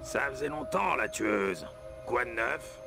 Ça faisait longtemps, la tueuse. Quoi de neuf?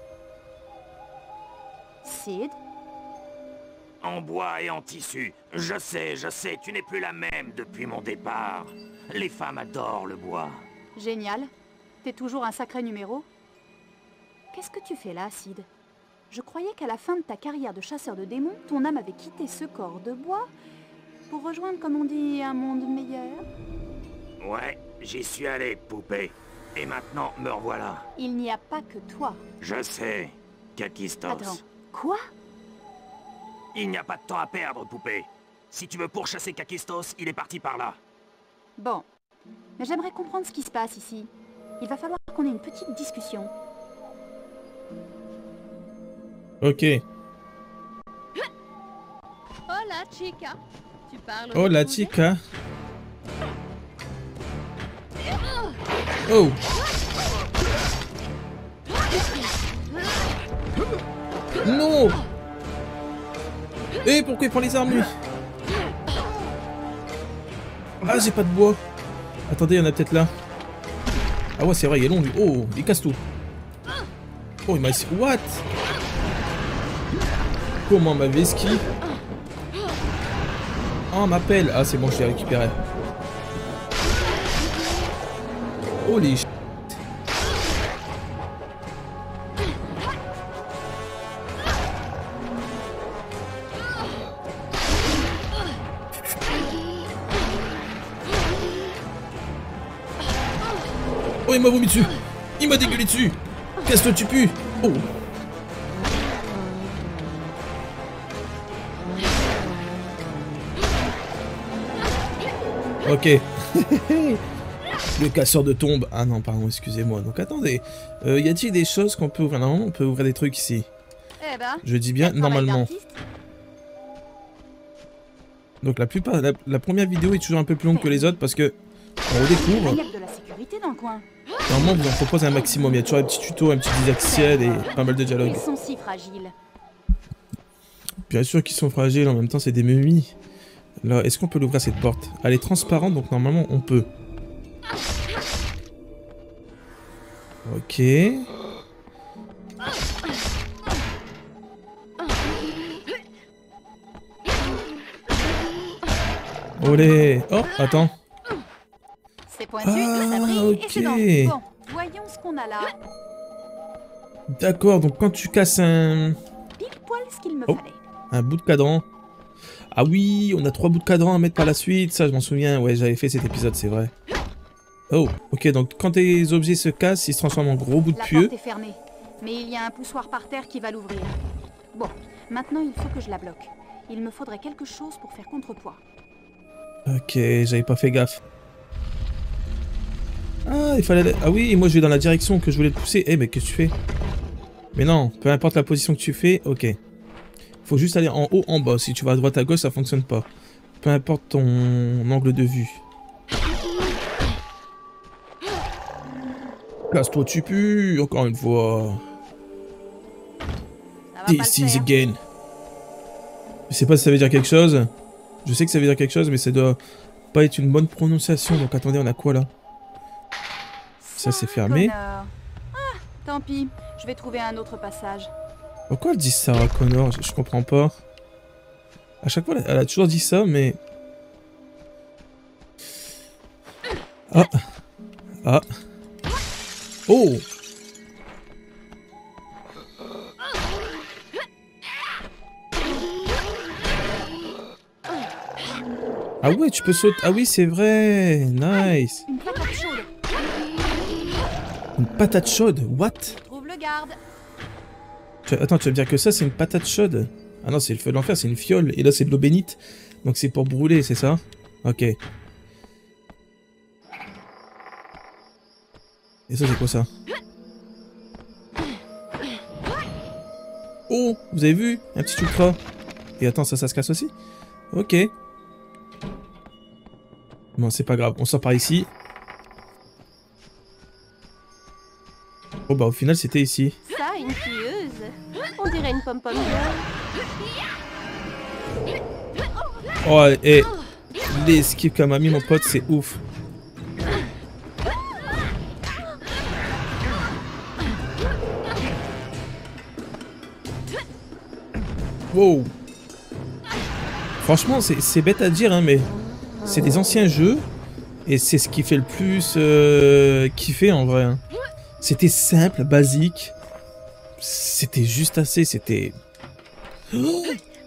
Sid? En bois et en tissu. Je sais, tu n'es plus la même depuis mon départ. Les femmes adorent le bois. Génial. T'es toujours un sacré numéro. Qu'est-ce que tu fais là, Sid? Je croyais qu'à la fin de ta carrière de chasseur de démons, ton âme avait quitté ce corps de bois pour rejoindre, comme on dit, un monde meilleur. Ouais, j'y suis allé, poupée. Et maintenant, me revoilà. Il n'y a pas que toi. Je sais, Kakistos. Attends, quoi? Il n'y a pas de temps à perdre, poupée. Si tu veux pourchasser Kakistos, il est parti par là. Bon, mais j'aimerais comprendre ce qui se passe ici. Il va falloir qu'on ait une petite discussion. Ok. Hola, chica. Tu parles Oh la chica. Oh. Non. Eh, pourquoi il prend les armes, lui? Ah, j'ai pas de bois. Attendez, il y en a peut-être là. Ah ouais, c'est vrai, il est long, lui. Oh, il casse tout. Oh, il m'a... What? Comment ma vesquille? Oh, m'appelle. Ah, c'est bon, je l'ai récupéré. Holy shit. Oh, il m'a vomi dessus. Il m'a dégueulé dessus. Casse-toi, tu pues. Oh. Ok. Le casseur de tombes. Ah non, pardon, excusez-moi. Donc attendez. Y a-t-il des choses qu'on peut ouvrir? Normalement, on peut ouvrir des trucs ici. Eh ben, Je dis bien normalement. Donc la plupart, la première vidéo est toujours un peu plus longue que les autres parce que on redécouvre. Il y a de la sécurité dans le coin. Normalement, on vous en propose un maximum. Il y a toujours un petit tuto, un petit didacticiel et pas mal de dialogues. Ils sont si fragiles. Bien sûr qu'ils sont fragiles, en même temps c'est des momies. Là, est-ce qu'on peut l'ouvrir cette porte? Elle est transparente, donc normalement on peut. Ok. Olé. Oh, attends. C'est pointu, Ah, ça brille ok. et c'est dense. Bon, voyons ce qu'on a là. D'accord, donc quand tu casses un Pile poil ce qu'il me Oh. fallait. bout de cadran. Ah oui, on a 3 bouts de cadran à mettre par la suite. Ça, je m'en souviens. Ouais, j'avais fait cet épisode, c'est vrai. Oh, ok, donc quand tes objets se cassent, ils se transforment en gros bouts de La pieux. porte est fermée, mais il y a un poussoir par terre qui va l'ouvrir. Bon, maintenant il faut que je la bloque. Il me faudrait quelque chose pour faire contrepoids. Ok, j'avais pas fait gaffe. Ah, il fallait... Ah oui, moi je vais dans la direction que je voulais le pousser. Eh, mais qu'est-ce que tu fais? Mais non, peu importe la position que tu fais, ok. Faut juste aller en haut, en bas. Si tu vas à droite, à gauche, ça fonctionne pas. Peu importe ton angle de vue. Casse-toi, tu pues, encore une fois. Ça va pas le This is faire. again. Je sais pas si ça veut dire quelque chose. Je sais que ça veut dire quelque chose, mais ça doit pas être une bonne prononciation. Donc attendez, on a quoi là? Ça, c'est fermé. Connor. Ah, tant pis, je vais trouver un autre passage. Pourquoi elle dit Sarah Connor? Je comprends pas. À chaque fois, elle a toujours dit ça, mais... Ah. Ah. Oh. Ah ouais, tu peux sauter. Ah oui, c'est vrai. Nice. Une patate chaude. Une patate chaude. What? Trouve le garde. Attends, tu vas me dire que ça, c'est une patate chaude? Ah non, c'est le feu de l'enfer, c'est une fiole. Et là, c'est de l'eau bénite. Donc c'est pour brûler, c'est ça? Ok. Et ça, c'est quoi ça? Oh, vous avez vu? Un petit ultra. Et attends, ça se casse aussi? Ok. Bon, c'est pas grave, on sort par ici. Oh bah au final, c'était ici. Ça, une tueuse. On dirait une pom-pom girl. Oh, et l'esquive qu'a m'a mis mon pote, c'est ouf. Wow. Franchement, c'est bête à dire, hein, mais c'est des anciens jeux. Et c'est ce qui fait le plus kiffer en vrai. Hein. C'était simple, basique. C'était juste assez, c'était... Oh,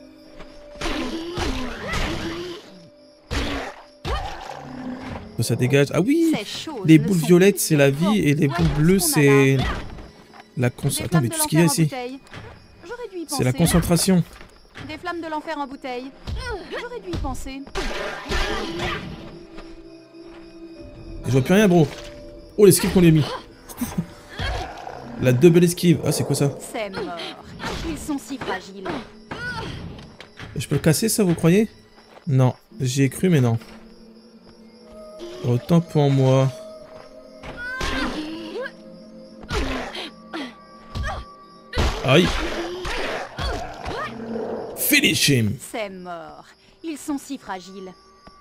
ça dégage. Ah oui, les boules violettes, c'est la vie. Et les boules bleues, c'est... la concentration. Attends, mais tout ce qu'il y a ici... c'est la concentration. Des flammes de l'enfer en bouteille. J'aurais dû y penser. Je vois plus rien, bro. Oh, l'esquive qu'on lui a mis. La double esquive. Ah, c'est quoi ça? C'est mort. Ils sont si fragiles. Je peux le casser, ça, vous croyez? Non. J'y ai cru, mais non. Autant pour moi. Aïe. Finish him. C'est mort. Ils sont si fragiles.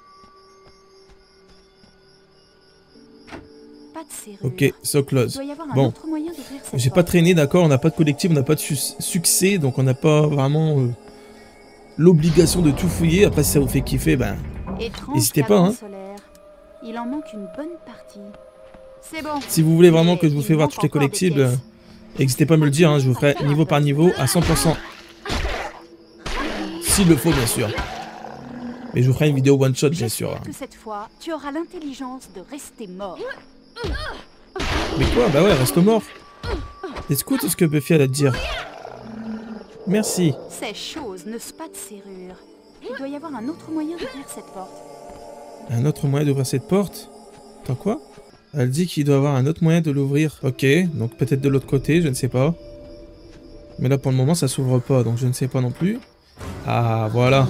Pas de serrure. Ok, so close. Il doit y avoir un Bon, autre moyen d'ouvrir cette j'ai pas porte. traîné, d'accord, on n'a pas de collectif, on n'a pas de succès, donc on n'a pas vraiment l'obligation de tout fouiller. Après, si ça vous fait kiffer, ben, Étrange n'hésitez pas, cadran hein. solaire. Il en manque une bonne partie. C'est bon. Si vous voulez vraiment que je vous Il fasse voir manque toutes les encore des collectibles, pièces. n'hésitez pas à me le dire, hein, je vous ferai niveau par niveau à 100%. S'il le faut, bien sûr. Mais je vous ferai une vidéo one shot, bien sûr. J'espère que cette fois, tu auras l'intelligence de rester mort. Mais quoi? Bah ouais, reste mort. Écoute ce que Buffy a à te dire. Merci. Ces choses n'osent pas de serrure. Il doit y avoir un autre moyen d'ouvrir cette porte. Un autre moyen d'ouvrir cette porte? Attends, quoi? Elle dit qu'il doit avoir un autre moyen de l'ouvrir. Ok, donc peut-être de l'autre côté, je ne sais pas. Mais là, pour le moment, ça s'ouvre pas, donc je ne sais pas non plus. Ah, voilà.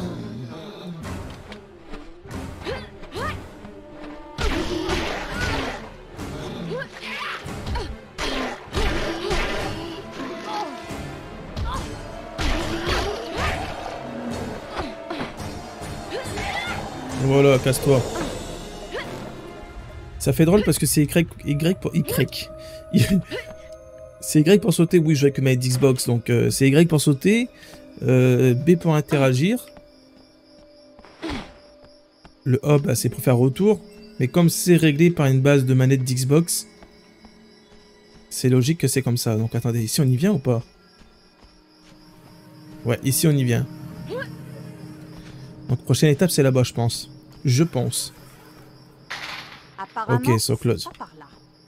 Voilà, casse-toi. Ça fait drôle parce que c'est Y pour Y. C'est Y pour sauter, oui, je joue avec ma Xbox, donc c'est Y pour sauter, B pour interagir. Le A, bah, c'est pour faire retour, mais comme c'est réglé par une base de manette d'Xbox, c'est logique que c'est comme ça. Donc attendez, ici on y vient ou pas? Ouais, ici on y vient. Donc prochaine étape, c'est là-bas, je pense. Je pense. Apparemment, Ok, so close. c'est pas par là.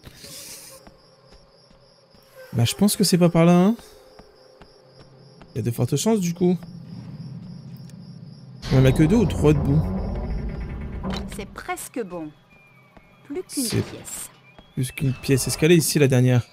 Bah, je pense que c'est pas par là, hein. Il y a de fortes chances, du coup. On en a que 2 ou 3 debout. C'est presque bon. Plus qu'une C'est- pièce. Plus qu'une pièce. Est-ce qu'elle est ici, la dernière?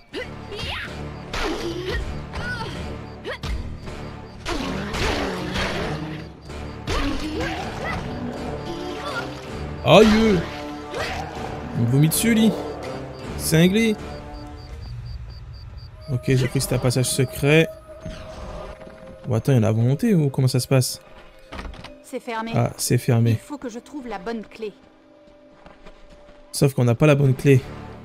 Aïe! Il me vomit dessus, lui. Cinglé. Ok, j'ai cru que c'était un passage secret. Bon, attends, il y en a à volonté ou comment ça se passe? C'est fermé. Ah, c'est Il fermé. faut que je trouve la bonne clé. Sauf qu'on n'a pas la bonne clé.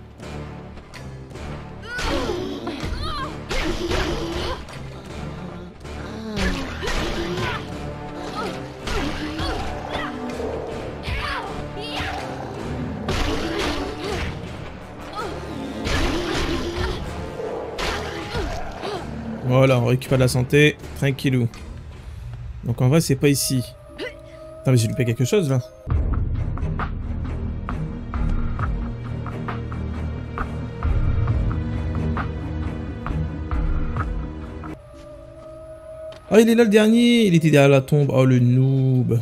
Voilà, on récupère de la santé. Tranquillou. Donc en vrai, c'est pas ici. Attends, mais j'ai loupé quelque chose là. Ah, il est là le dernier. Il était derrière la tombe. Oh, le noob.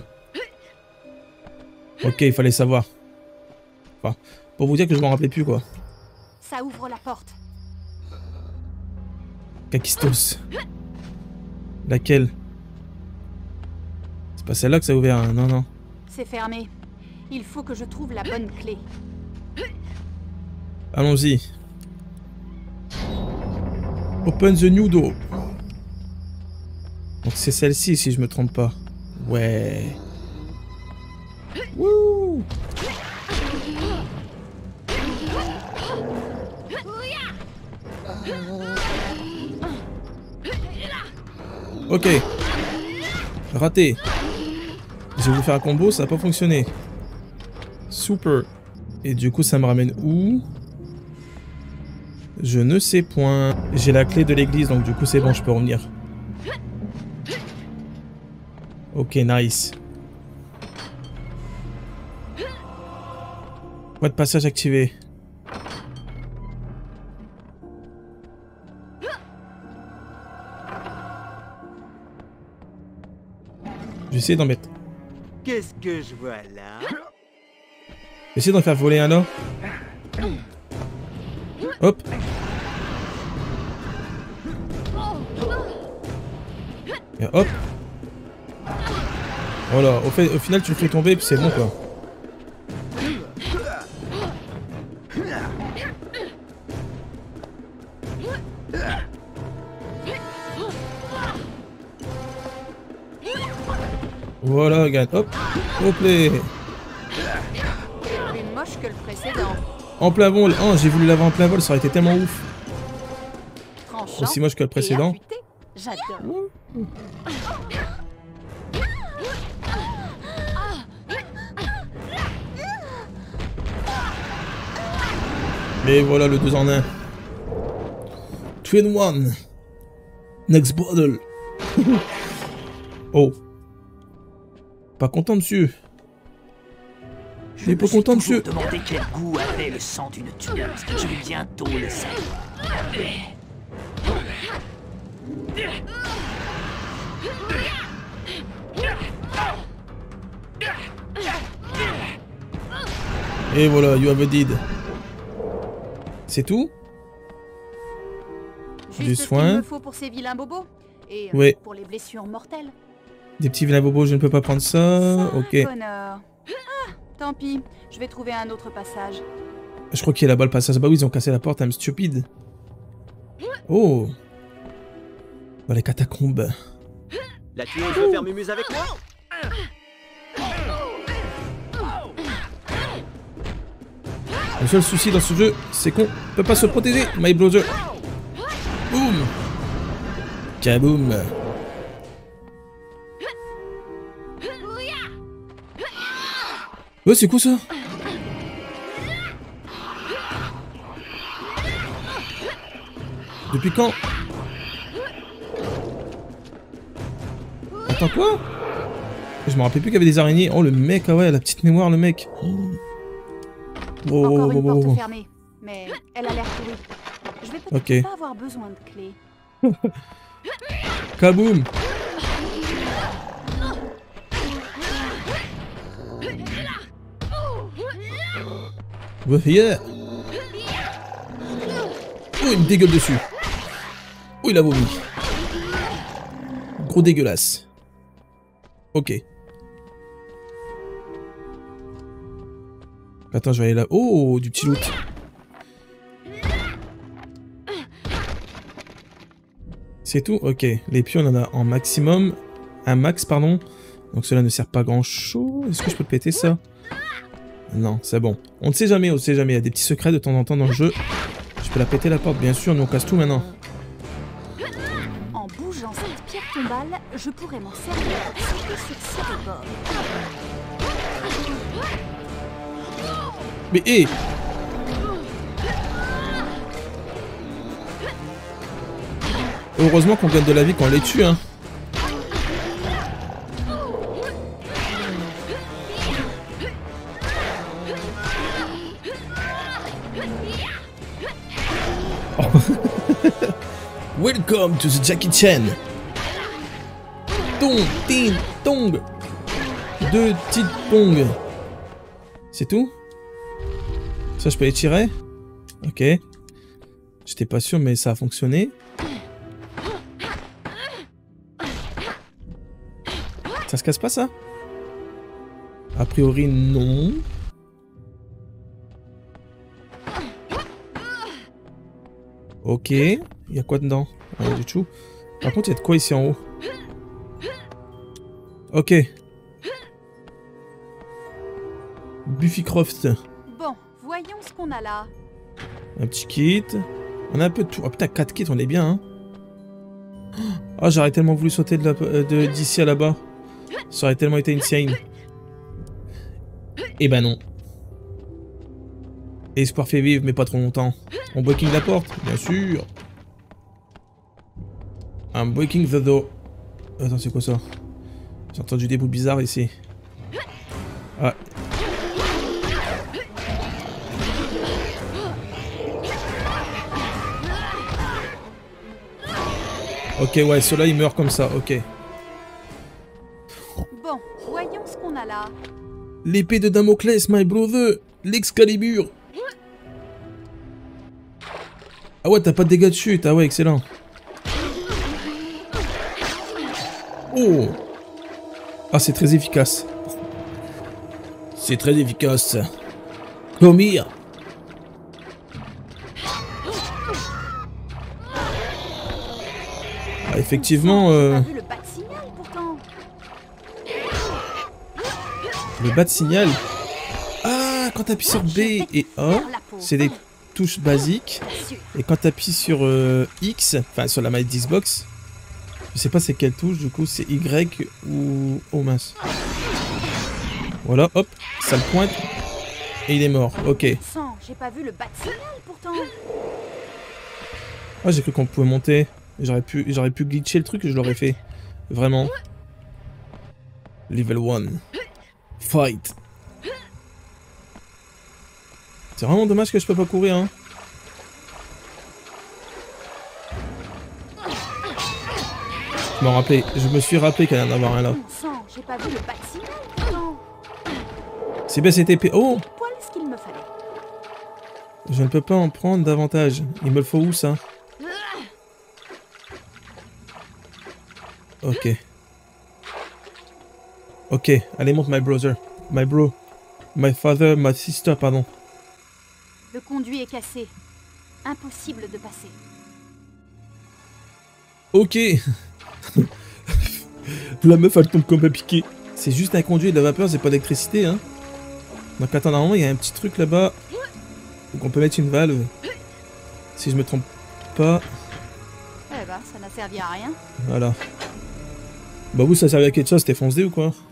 Ok, il fallait savoir. Enfin, pour vous dire que je m'en rappelais plus, quoi. Ça ouvre la porte. Kakistos. Laquelle? C'est pas celle-là que ça a ouvert, hein. Non, non. C'est fermé. Il faut que je trouve la bonne clé. Allons-y. Open the new door. Donc c'est celle-ci si je me trompe pas. Ouais. Wouh. Ok. Raté. J'ai voulu faire un combo, ça n'a pas fonctionné. Super. Et du coup, ça me ramène où? Je ne sais point. J'ai la clé de l'église, donc du coup, c'est bon, je peux revenir. Ok, nice. Voie de passage activé. Je vais essayer d'en mettre. Qu'est-ce que je vois là? Essayer d'en faire voler un là. Hop. Et hop. Voilà, au final tu le fais tomber et puis c'est bon quoi. Voilà, regarde, hop, hop là. Plus moche que le précédent. En plein vol, oh, j'ai voulu l'avoir en plein vol, ça aurait été tellement ouf. Tranchant Aussi moche que le précédent. et affûté. J'adore. Et voilà le 2 en 1. 2 in 1. Next bottle. Oh. Pas content, monsieur. Je suis pas content, monsieur. Je me suis toujours demandé quel goût avait le sang d'une tueuse. Je vais bientôt le savoir. Et voilà, you have a deed. C'est tout? Juste Du ce qu'il soin. me faut pour ces vilains bobos. Et Ouais. pour les blessures mortelles. Des petits vilains bobos, je ne peux pas prendre ça. Ok. Connard. Ah, tant pis, je vais trouver un autre passage. Je crois qu'il y a là-bas le passage. Bah oui, ils ont cassé la porte, I'm stupide. Oh. Dans les catacombes. La tueuse veut faire mumuse avec moi? Le seul souci dans ce jeu, c'est qu'on peut pas se protéger, my brother. Boum. Kaboum. Oh, c'est quoi ça? Depuis quand? Attends, quoi? Je me rappelais plus qu'il y avait des araignées. Oh, le mec, ah ouais, la petite mémoire, le mec. Oh, Encore une oh, porte oh, oh. fermée, mais elle a l'air pourrie. Je vais peut-être Ok. pas avoir besoin de clé. Kaboum. Ouais, yeah. Oh, il me dégueule dessus. Oh, il a vomi. Gros dégueulasse. Ok. Attends, je vais aller là. Oh, du petit loot. C'est tout? Ok. Les pieds, on en a en maximum. Un max, pardon. Donc cela ne sert pas à grand chose. Est-ce que je peux péter ça? Non, c'est bon. On ne sait jamais, on ne sait jamais. Il y a des petits secrets de temps en temps dans le jeu. Je peux la péter la porte, bien sûr. Nous, on casse tout maintenant. En bougeant cette pierre tombale, je pourrais m'en servir pour sauter sur ces rebords. Mais hé! Heureusement qu'on gagne de la vie quand on les tue, hein. Oh. Welcome to the Jackie Chan. Tong, ting, tong. Deux petites tongs. C'est tout? Ça, je peux les tirer? Ok. J'étais pas sûr, mais ça a fonctionné. Ça se casse pas, ça? A priori, non. Ok. Il y a quoi dedans? Rien du tout. Par contre, il y a de quoi ici en haut? Ok. Buffy Croft. Bon, voyons ce qu'on a là. Un petit kit. On a un peu de tout. Oh putain, 4 kits, on est bien, hein. Oh, j'aurais tellement voulu sauter d'ici à là-bas. Ça aurait tellement été insane. Eh ben non. Espoir fait vivre, mais pas trop longtemps. On breaking la porte, bien sûr. I'm breaking the door. Attends, c'est quoi ça? J'ai entendu des bruits bizarres ici. Ah. Ok, ouais, ceux-là, ils meurent comme ça, ok. Bon, voyons ce qu'on a là. L'épée de Damoclès, my brother. L'Excalibur. Ah ouais, t'as pas de dégâts de chute. Ah ouais, excellent. Oh. Ah, c'est très efficace. C'est très efficace. Come here. Ah, effectivement... J'ai pas vu le bas de signal, pourtant. Le bas de signal. Ah, quand t'appuies sur B et A, c'est des touches basiques. Et quand t'appuies sur X, enfin sur la manette d'Xbox, je sais pas c'est quelle touche, du coup c'est Y ou... Oh mince. Voilà, hop, ça le pointe. Et il est mort, ok. J'ai pas vu le bas de signal, pourtant. Ah, j'ai cru qu'on pouvait monter. J'aurais pu glitcher le truc et je l'aurais fait. Vraiment. Level 1. Fight. C'est vraiment dommage que je peux pas courir, hein. Je me suis rappelé qu'il allait y en avoir un là. J'ai pas vu le bas de signal, pourtant. C'est bien cette épée. Oh! Poil ce qu'il me fallait. Je ne peux pas en prendre davantage. Il me le faut où, ça? Ok. Ok, allez, monte, my brother. My bro. My father, my sister, pardon. Le conduit est cassé. Impossible de passer. Ok. La meuf, elle tombe comme un piqué. C'est juste un conduit de la vapeur, c'est pas d'électricité, hein. Donc attends, normalement, il y a un petit truc là-bas. Donc on peut mettre une valve. Si je me trompe pas. Eh ben, ça n'a servi à rien. Voilà. Bah vous, ça servait à quelque chose, c'était foncé ou quoi?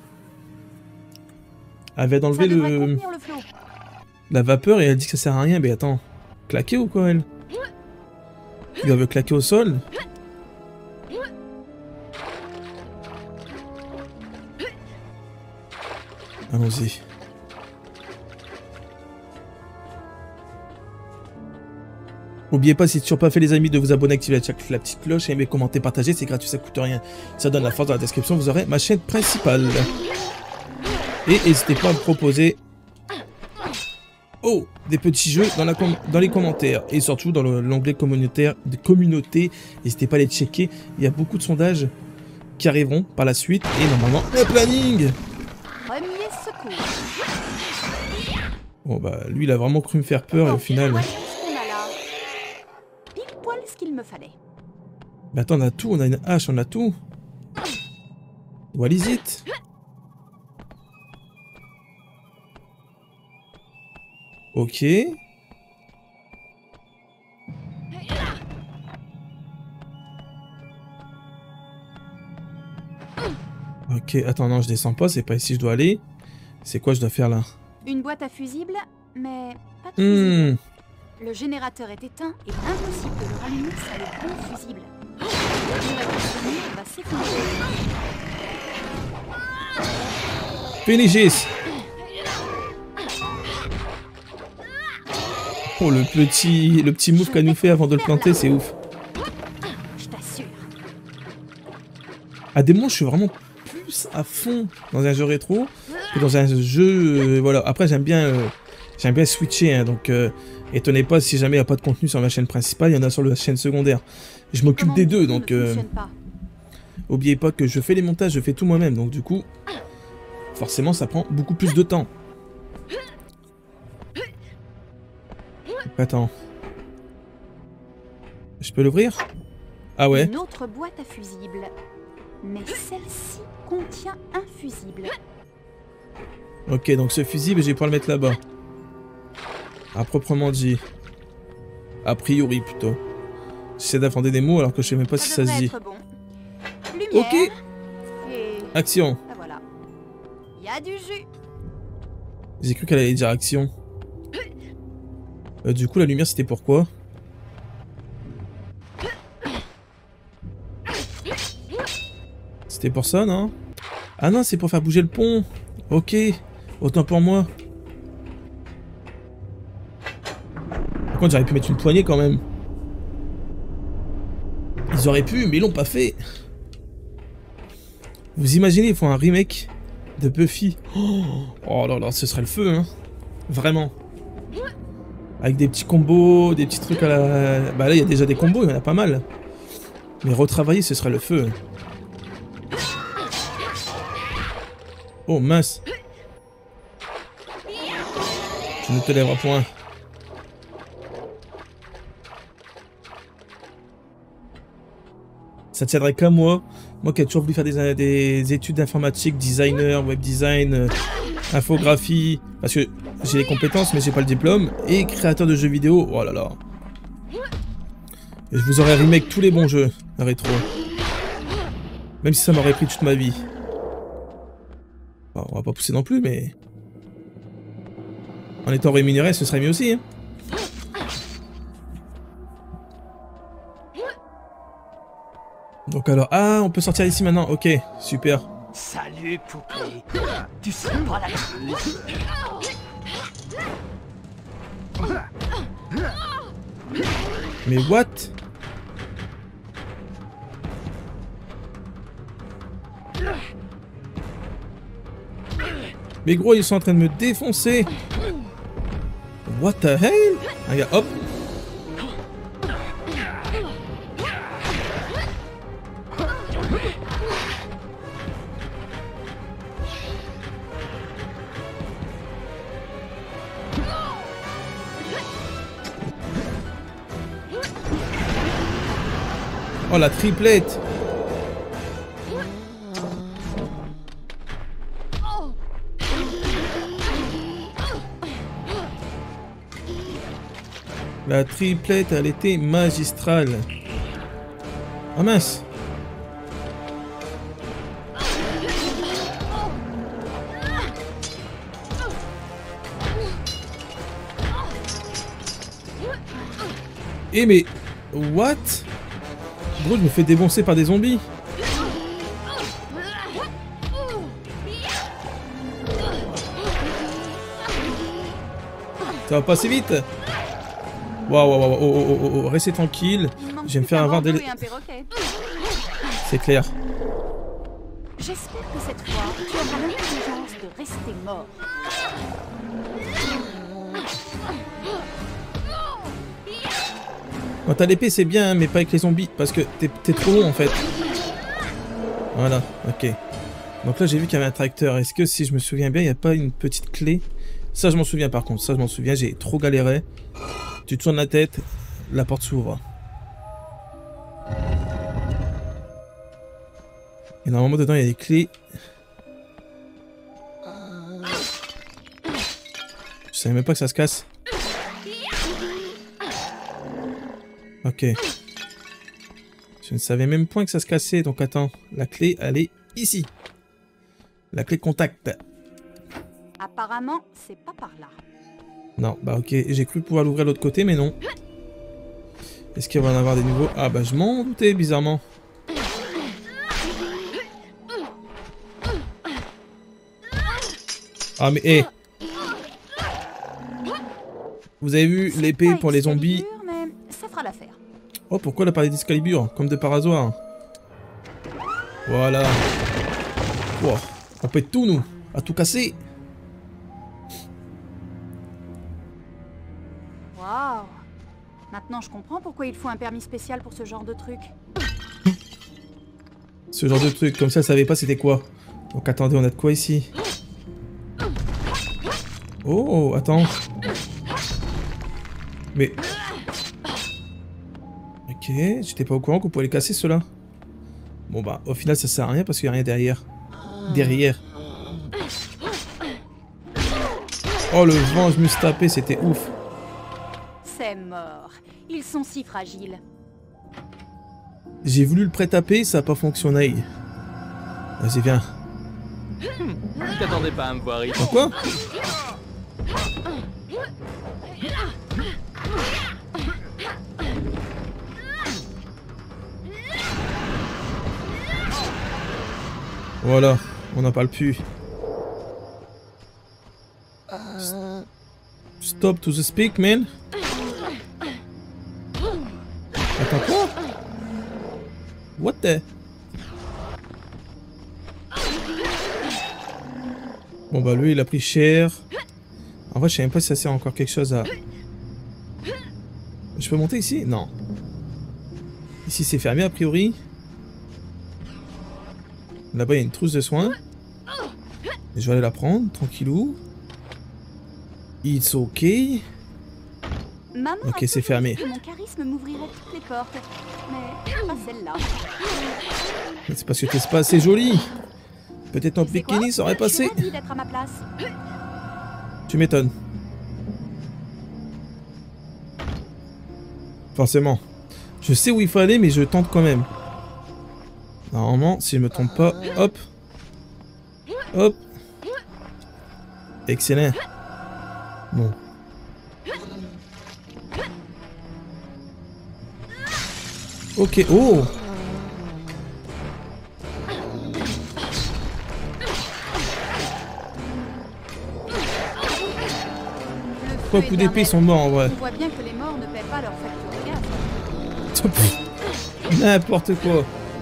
Elle vient d'enlever le la vapeur et elle dit que ça sert à rien. Mais attends, claquer ou quoi elle? Tu veux claquer au sol? Allons-y. N'oubliez pas, si c'est toujours pas fait les amis, de vous abonner, activer la petite cloche, aimer, commenter, partager, c'est gratuit, ça coûte rien. Ça donne la force. Dans la description, vous aurez ma chaîne principale. Et n'hésitez pas à me proposer des petits jeux dans les commentaires. Et surtout dans l'onglet communautaire de communauté. N'hésitez pas à les checker. Il y a beaucoup de sondages qui arriveront par la suite. Et normalement, un planning. Premier secours. Bon bah, lui, il a vraiment cru me faire peur et au final... Pile poil ce qu'il me fallait. Mais attends, on a tout, on a une hache, on a tout. What is it? Ok. Ok, attends, non, je descends pas, c'est pas ici que je dois aller. C'est quoi je dois faire là? Une boîte à fusibles, mais pas de fusible. Le générateur est éteint et impossible de le rallumer sans le bon fusible. Le va s'effondrer. Finish this. Oh, le petit move qu'elle nous fait avant de le planter, c'est ouf. Je t'assure. À des moments, je suis vraiment plus à fond dans un jeu rétro que dans un jeu... voilà. Après, j'aime bien switcher, hein, donc étonnez pas si jamais il n'y a pas de contenu sur ma chaîne principale, il y en a sur la chaîne secondaire. Je m'occupe des deux, donc... Oubliez pas que je fais les montages, je fais tout moi-même, donc du coup... Forcément, ça prend beaucoup plus de temps. Attends. Je peux l'ouvrir? Ah ouais. Une autre boîte à fusibles. Mais celle-ci contient un fusible. Ok, donc ce fusible, je vais pouvoir le mettre là-bas. À proprement dit. A priori, plutôt. J'essaie d'inventer des mots alors que je sais même pas si ça se dit. Bon. Lumière, ok. et... Action. Ah, voilà. a du jus. J'ai cru qu'elle allait dire action. Du coup, la lumière, c'était pourquoi? C'était pour ça, non? Ah non, c'est pour faire bouger le pont. Ok, autant pour moi. Par contre, j'aurais pu mettre une poignée quand même. Ils auraient pu, mais ils l'ont pas fait. Vous imaginez, ils font un remake de Buffy. Oh là là, ce serait le feu, hein. Vraiment. Avec des petits combos, des petits trucs à la... Bah là, il y a déjà des combos, il y en a pas mal. Mais retravailler, ce serait le feu. Oh mince. Tu ne te lèveras point. Ça tiendrait qu'à moi. Moi qui ai toujours voulu faire des études d'informatique, designer, web design, infographie. Parce que j'ai les compétences mais j'ai pas le diplôme. Et créateur de jeux vidéo. Oh là là. Et je vous aurais remake tous les bons jeux rétro. Même si ça m'aurait pris toute ma vie. On va pas pousser non plus, mais... En étant rémunéré, ce serait mieux aussi, hein. Donc alors... Ah, on peut sortir ici maintenant. Ok, super. Salut, poupée. Tu sais pas la chose. Mais what? Mais gros, ils sont en train de me défoncer. What the hell? Regarde, hop. Oh, la triplette. La triplette, elle était magistrale. Ah mince. Eh mais... What? Gros, je me fais défoncer par des zombies. Ça va pas assez vite. Waouh, waouh, waouh, oh, restez tranquille. Je vais me faire avoir des... C'est clair. J'espère que cette fois, tu auras l'intelligence de rester mort. Quand t'as l'épée, c'est bien, mais pas avec les zombies, parce que t'es trop long en fait. Voilà, ok. Donc là, j'ai vu qu'il y avait un tracteur. Est-ce que, si je me souviens bien, il n'y a pas une petite clé? Ça, je m'en souviens par contre. Ça, je m'en souviens, j'ai trop galéré. Tu tournes la tête, la porte s'ouvre. Et normalement, dedans, il y a des clés. Je savais même pas que ça se casse. Ok. Je ne savais même point que ça se cassait. Donc attends, la clé, elle est ici. La clé contact. Apparemment, c'est pas par là. Non, bah ok, j'ai cru pouvoir l'ouvrir de l'autre côté, mais non. Est-ce qu'il va y en avoir des nouveaux? Ah bah je m'en doutais, bizarrement. Ah mais hé, vous avez vu l'épée pour les zombies? Mais ça fera l'affaire. Oh, pourquoi elle a parlé d'Excalibur? Comme de par hasard. Voilà. Wow. On pète tout, nous. À tout casser. Waouh. Maintenant, je comprends pourquoi il faut un permis spécial pour ce genre de truc. Ce genre de truc, comme ça, elle savait pas c'était quoi. Donc attendez, on a de quoi ici? Oh, attends. Mais... Ok, j'étais pas au courant qu'on pouvait les casser, ceux-là. Bon bah, au final, ça sert à rien parce qu'il y a rien derrière. Derrière. Oh, le vent, je me suis tapé, c'était ouf. C'est mort. Ils sont si fragiles. J'ai voulu le pré-taper, ça a pas fonctionné. Vas-y, viens. Je t'attendais pas à me voir ici. Quoi? Voilà, on n'en parle plus. Stop to the speak, man. Attends, quoi? What the? Bon bah lui il a pris cher. En vrai je sais même pas si ça sert encore quelque chose à... Je peux monter ici? Non. Ici c'est fermé a priori. Là-bas il y a une trousse de soins. Et je vais aller la prendre, tranquillou. It's ok. Maman Ok, a c'est toujours fermé. dit que mon charisme m'ouvrirait toutes les portes, mais pas celle-là. Mais c'est parce que t'es pas assez jolie. Peut-être en Tu sais quoi? bikini ça aurait passé. Je suis ravie d'être à ma place. Tu m'étonnes. Forcément. Je sais où il faut aller mais je tente quand même. Normalement, si je me trompe pas, hop. Hop. Excellent. Bon. Ok, oh! Quoi, coup d'épée, ils sont morts en vrai. On voit bien que les morts ne paient pas leur facture de gaz. N'importe quoi.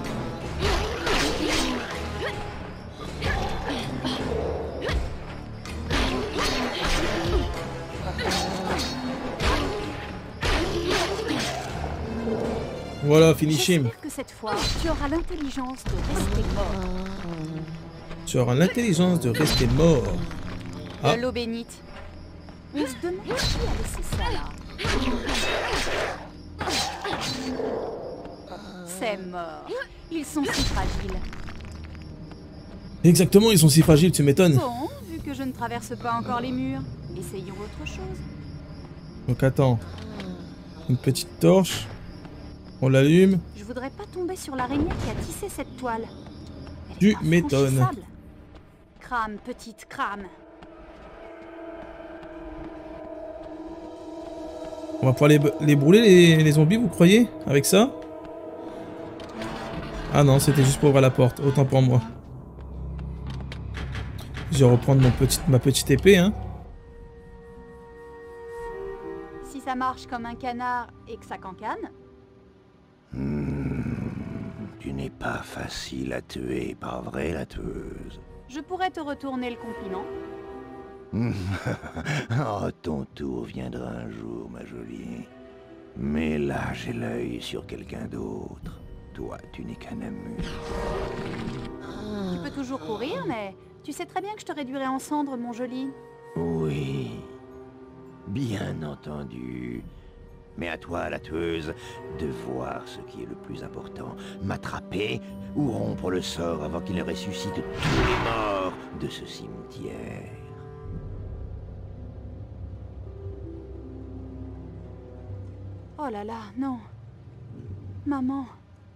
Voilà, finish him. J'espère que cette fois, tu auras l'intelligence de rester mort. Tu auras l'intelligence de rester mort. Ah. De l'eau bénite. On se demande qui a laissé ça là. C'est mort. Ils sont si fragiles. Exactement, ils sont si fragiles, tu m'étonnes. Bon, vu que je ne traverse pas encore les murs, essayons autre chose. Donc attends. Une petite torche. On l'allume. Je voudrais pas tomber sur l'araignée qui a tissé cette toile. Elle Tu est m'étonnes. infranchissable. Crame, petite, crame. On va pouvoir les brûler, les zombies, vous croyez? Avec ça? Ah non, c'était juste pour ouvrir la porte. Autant pour moi. Je vais reprendre ma petite épée, hein. Si ça marche comme un canard et que ça cancane, Tu n'es pas facile à tuer, pas vrai, la tueuse? je pourrais te retourner le compliment. Oh, ton tour viendra un jour, ma jolie. Mais là, j'ai l'œil sur quelqu'un d'autre. Toi, tu n'es qu'un amuse. Tu peux toujours courir, mais tu sais très bien que je te réduirai en cendres, mon joli. Oui, bien entendu. Mais à toi, la tueuse, de voir ce qui est le plus important. M'attraper ou rompre le sort avant qu'il ne ressuscite tous les morts de ce cimetière. Oh là là, non. Maman.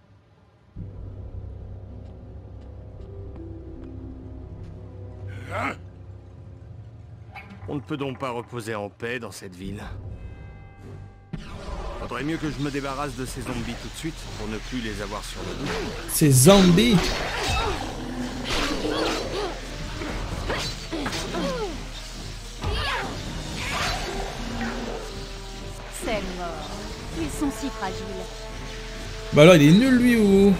On ne peut donc pas reposer en paix dans cette ville. Faudrait mieux que je me débarrasse de ces zombies tout de suite pour ne plus les avoir sur le dos. Ces zombies. C'est mort. Ils sont si fragiles. Bah alors, il est nul lui ou...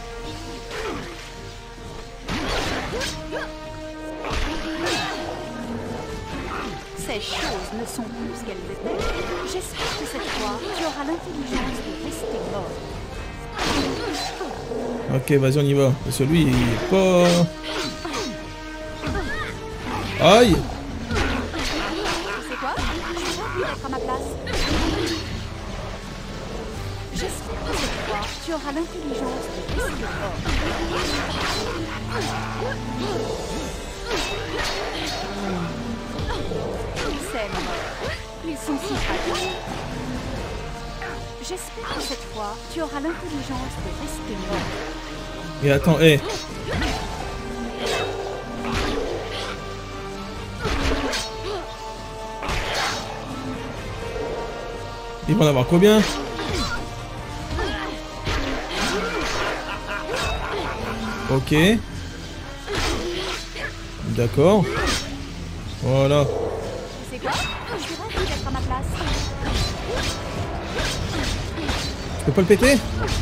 Ces choses ne sont plus ce qu'elles étaient. J'espère que cette fois, tu auras l'intelligence de rester mort. Ok, vas-y, on y va. Parce que lui, il est pas... Aïe! Tu sais quoi? Je suis ravie d'être à ma place. J'espère que cette fois, tu auras l'intelligence de rester mort. C'est mort. Ils sont si fragiles. J'espère que cette fois, tu auras l'intelligence de rester mort. Mais attends, hé! Ils vont en avoir combien? Ok. D'accord. Voilà. C'est quoi? Je dirais qu'il d'être à ma place. Je peux pas le péter?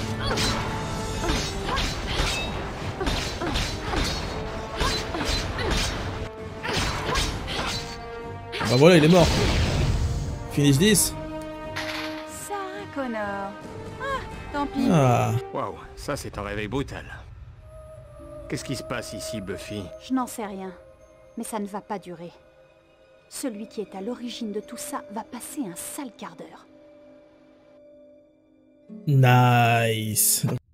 Bah voilà, il est mort. Finish 10. Sarah Connor. Ah, tant pis. Ah. Waouh, ça c'est un réveil brutal. Qu'est-ce qui se passe ici, Buffy? Je n'en sais rien. Mais ça ne va pas durer. Celui qui est à l'origine de tout ça va passer un sale quart d'heure. Nice.